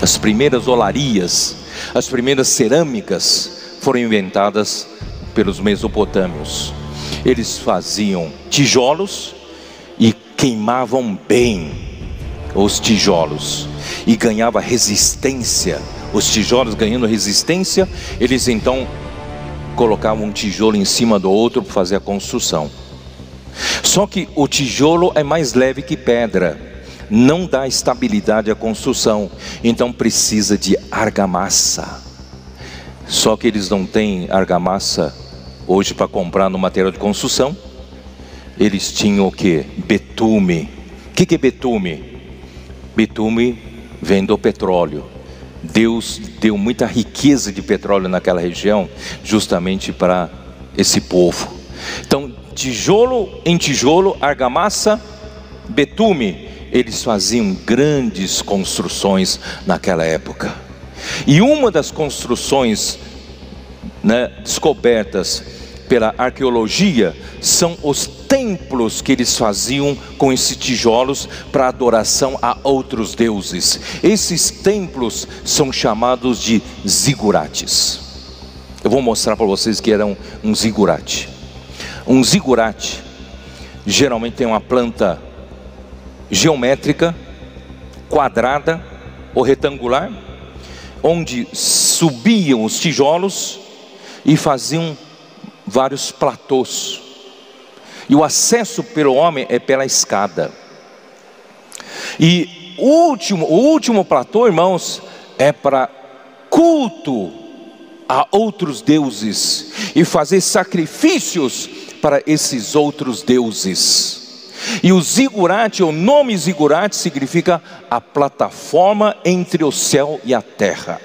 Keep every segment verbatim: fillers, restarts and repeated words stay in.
As primeiras olarias, as primeiras cerâmicas foram inventadas pelos mesopotâmios. Eles faziam tijolos e queimavam bem os tijolos e ganhava resistência. Os tijolos ganhando resistência, eles então colocavam um tijolo em cima do outro para fazer a construção. Só que o tijolo é mais leve que pedra, não dá estabilidade à construção, então precisa de argamassa. Só que eles não têm argamassa hoje para comprar no material de construção. Eles tinham o que? Betume. O que, que é betume? Betume vem do petróleo. Deus deu muita riqueza de petróleo naquela região, justamente para esse povo. Então, tijolo em tijolo, argamassa, betume, eles faziam grandes construções naquela época. E uma das construções, né, descobertas pela arqueologia são os templos que eles faziam com esses tijolos para adoração a outros deuses. Esses templos são chamados de zigurates. Eu vou mostrar para vocês que era um, um zigurate. Um zigurate geralmente tem uma planta geométrica, quadrada ou retangular, onde subiam os tijolos e faziam vários platôs. E o acesso pelo homem é pela escada. E o último, o último platô, irmãos, é para culto a outros deuses e fazer sacrifícios para esses outros deuses. E o zigurate, o nome zigurate significa a plataforma entre o céu e a terra.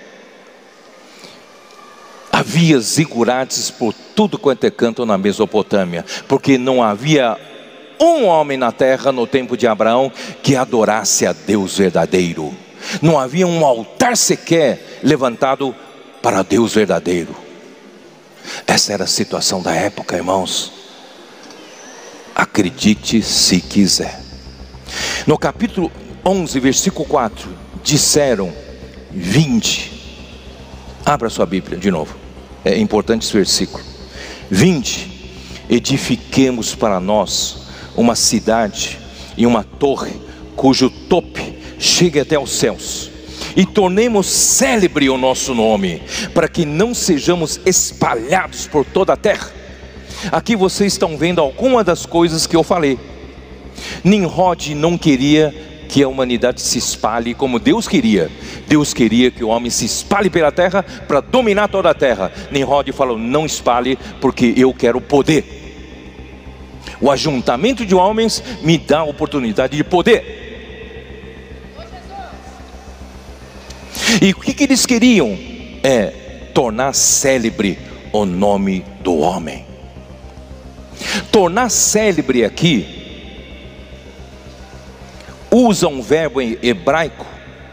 Havia zigurates por tudo quanto é canto na Mesopotâmia, porque não havia um homem na terra no tempo de Abraão que adorasse a Deus verdadeiro. Não havia um altar sequer levantado para Deus verdadeiro. Essa era a situação da época, irmãos. Acredite se quiser. No capítulo onze, versículo quatro, disseram: vinde. Abra sua Bíblia de novo, é importante esse versículo. Vinde, edifiquemos para nós uma cidade e uma torre cujo tope chegue até os céus, e tornemos célebre o nosso nome, para que não sejamos espalhados por toda a terra. Aqui vocês estão vendo algumas das coisas que eu falei. Nimrod não queria que a humanidade se espalhe como Deus queria. Deus queria que o homem se espalhe pela terra para dominar toda a terra. Nimrod falou: não espalhe, porque eu quero poder. O ajuntamento de homens me dá a oportunidade de poder. E o que, que eles queriam? É tornar célebre o nome do homem. Tornar célebre aqui usa um verbo em hebraico,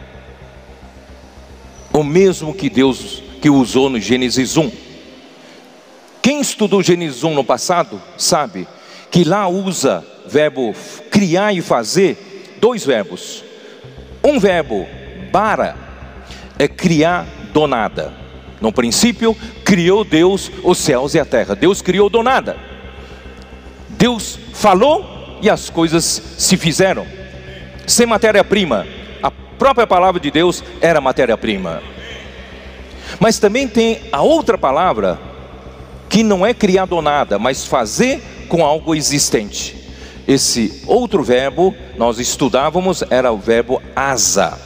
o mesmo que Deus que usou no Gênesis um. Quem estudou Gênesis um no passado sabe que lá usa verbo criar e fazer, dois verbos. Um verbo, bara, é criar do nada. No princípio criou Deus os céus e a terra. Deus criou do nada. Deus falou e as coisas se fizeram, sem matéria-prima. A própria palavra de Deus era matéria-prima. Mas também tem a outra palavra, que não é criar do nada, mas fazer com algo existente. Esse outro verbo, nós estudávamos, era o verbo asa.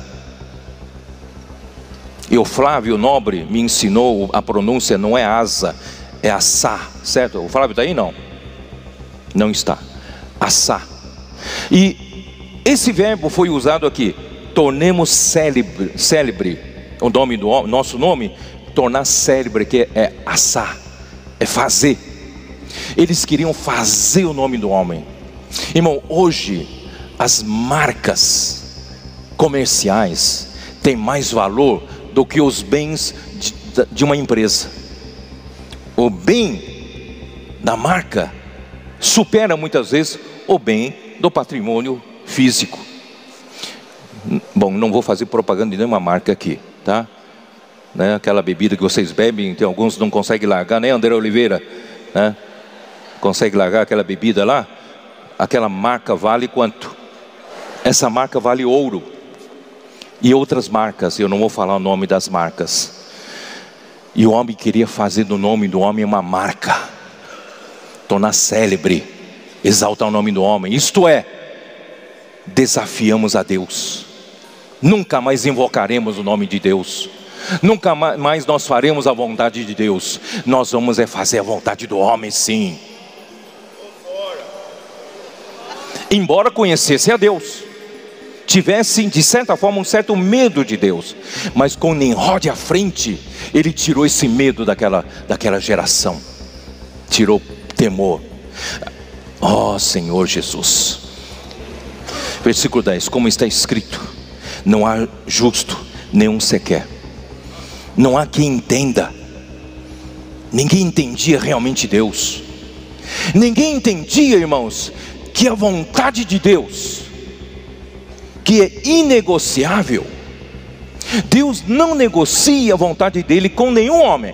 E o Flávio Nobre me ensinou a pronúncia, não é asa, é assá, certo? O Flávio está aí? Não. Não está. Assá. E esse verbo foi usado aqui. Tornemos célebre, célebre o nome do nosso nome, tornar célebre, que é assá, é fazer. Eles queriam fazer o nome do homem. Irmão, hoje as marcas comerciais têm mais valor do que os bens de, de uma empresa. O bem da marca supera muitas vezes o bem do patrimônio físico. Bom, não vou fazer propaganda de nenhuma marca aqui, tá? Né? Aquela bebida que vocês bebem, tem alguns que não conseguem largar, né, André Oliveira? Né? Consegue largar aquela bebida lá? Aquela marca vale quanto? Essa marca vale ouro. E outras marcas, eu não vou falar o nome das marcas. E o homem queria fazer do nome do homem uma marca, tornar célebre, exaltar o nome do homem. Isto é, desafiamos a Deus. Nunca mais invocaremos o nome de Deus. Nunca mais nós faremos a vontade de Deus. Nós vamos é fazer a vontade do homem, sim. Embora conhecesse a Deus, tivesse de certa forma um certo medo de Deus, mas com Nimrod à frente, ele tirou esse medo daquela, daquela geração, tirou temor. Ó Senhor Jesus. Versículo dez, como está escrito: não há justo nenhum sequer, não há quem entenda. Ninguém entendia realmente Deus. Ninguém entendia, irmãos, que a vontade de Deus, que é inegociável, Deus não negocia a vontade dele com nenhum homem.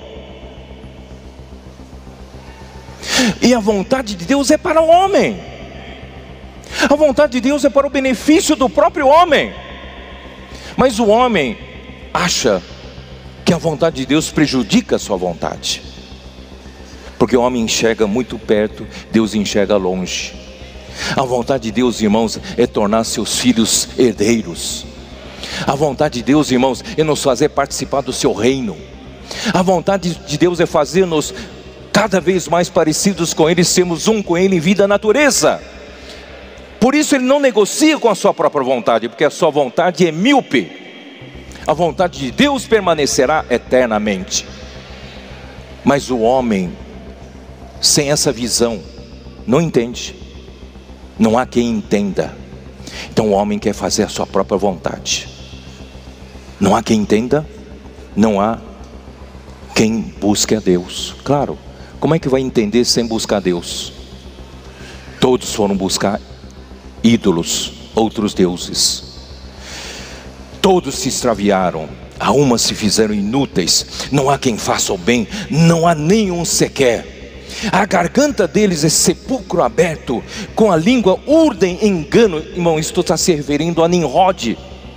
E a vontade de Deus é para o homem. A vontade de Deus é para o benefício do próprio homem. Mas o homem acha que a vontade de Deus prejudica a sua vontade, porque o homem enxerga muito perto, Deus enxerga longe. A vontade de Deus, irmãos, é tornar seus filhos herdeiros. A vontade de Deus, irmãos, é nos fazer participar do seu reino. A vontade de Deus é fazer-nos cada vez mais parecidos com Ele, sermos um com Ele em vida e natureza. Por isso Ele não negocia com a sua própria vontade, porque a sua vontade é míope. A vontade de Deus permanecerá eternamente. Mas o homem, sem essa visão, não entende. Não há quem entenda. Então o homem quer fazer a sua própria vontade. Não há quem entenda. Não há quem busque a Deus. Claro, como é que vai entender sem buscar Deus? Todos foram buscar ídolos, outros deuses. Todos se extraviaram, a uma se fizeram inúteis. Não há quem faça o bem, não há nenhum sequer. A garganta deles é sepulcro aberto, com a língua urdem engano. Irmão, isto está se referindo a Nimrod.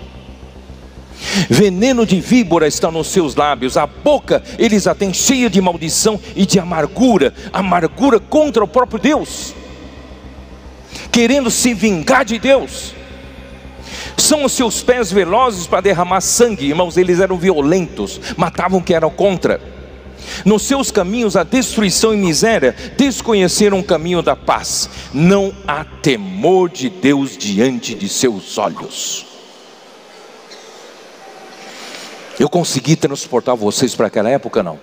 Veneno de víbora está nos seus lábios, a boca eles a têm cheia de maldição e de amargura, amargura contra o próprio Deus, querendo se vingar de Deus. São os seus pés velozes para derramar sangue. Irmãos, eles eram violentos, matavam quem era contra. Nos seus caminhos a destruição e miséria, desconheceram o caminho da paz. Não há temor de Deus diante de seus olhos. Eu consegui transportar vocês para aquela época, não?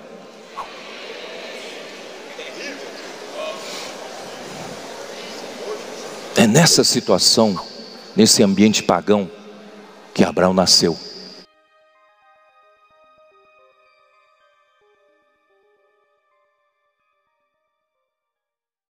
É nessa situação, nesse ambiente pagão, que Abraão nasceu.